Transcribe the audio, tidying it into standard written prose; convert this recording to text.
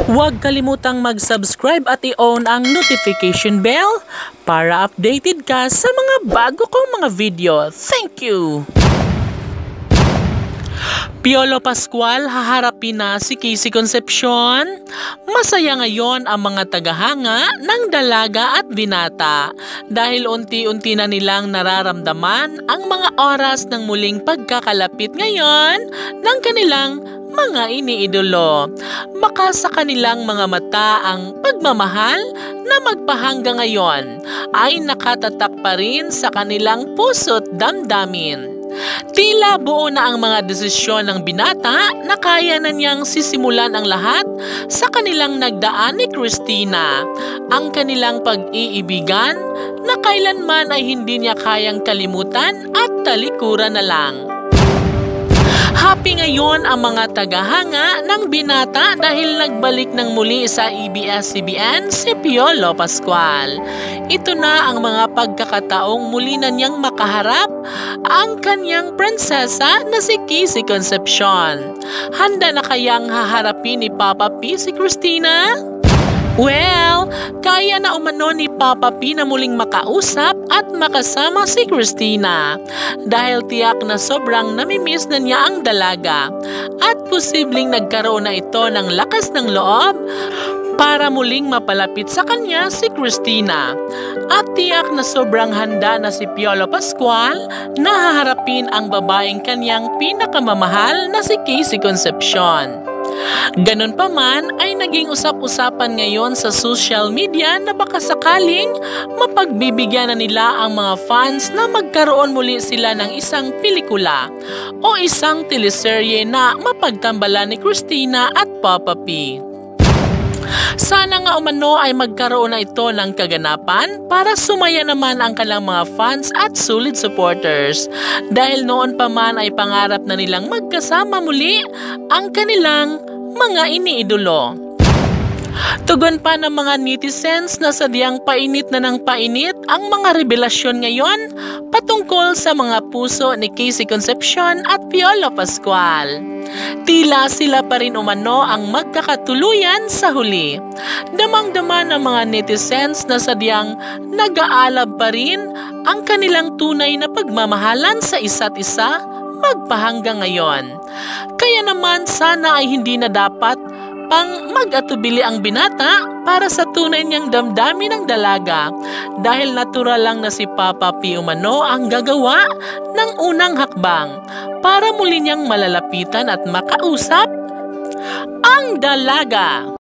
Huwag kalimutang mag-subscribe at i-on ang notification bell para updated ka sa mga bago kong mga video. Thank you! Piolo Pascual haharapin na si Casey Concepcion. Masaya ngayon ang mga tagahanga ng dalaga at binata dahil unti-unti na nilang nararamdaman ang mga oras ng muling pagkakalapit ngayon ng kanilang mga iniidolo. Baka sa kanilang mga mata ang pagmamahal na magpahanggang ngayon ay nakatatak pa rin sa kanilang puso't damdamin. Tila buo na ang mga desisyon ng binata na kaya na niyang sisimulan ang lahat sa kanilang nagdaan ni Christina. Ang kanilang pag-iibigan na kailanman ay hindi niya kayang kalimutan at talikuran na lang. Happy ngayon ang mga tagahanga ng binata dahil nagbalik ng muli sa ABS-CBN si Piolo Pascual. Ito na ang mga pagkakataong muli na niyang makaharap ang kanyang prinsesa na si Casey Concepcion. Handa na kayang haharapin ni Papa P si Christina? Well, kaya na umano ni Papa P na muling makausap at makasama si Christina dahil tiyak na sobrang namimiss na niya ang dalaga at posibleng nagkaroon na ito ng lakas ng loob para muling mapalapit sa kanya si Christina. At tiyak na sobrang handa na si Piolo Pascual na haharapin ang babaeng kanyang pinakamamahal na si Casey Concepcion. Ganun pa man ay naging usap-usapan ngayon sa social media na baka sakaling mapagbibigyan na nila ang mga fans na magkaroon muli sila ng isang pelikula o isang teleserye na mapagtambalan ni Christina at Papa P. Sana nga umano ay magkaroon na ito ng kaganapan para sumaya naman ang kanilang mga fans at solid supporters dahil noon pa man ay pangarap na nilang magkasama muli ang kanilang mga iniidolo. Tugon pa ng mga netizens na sadyang painit na ng painit ang mga revelasyon ngayon patungkol sa mga puso ni Casey Concepcion at Piolo Pascual. Tila sila pa rin umano ang magkakatuluyan sa huli. Damang-dama ng mga netizens na sadyang nag-aalab pa rin ang kanilang tunay na pagmamahalan sa isa't isa magpahanggang ngayon. Kaya naman sana ay hindi na dapat pang mag-atubili ang binata para sa tunay niyang damdamin ng dalaga dahil natural lang na si Papa P umano ang gagawa ng unang hakbang para muli niyang malalapitan at makausap ang dalaga.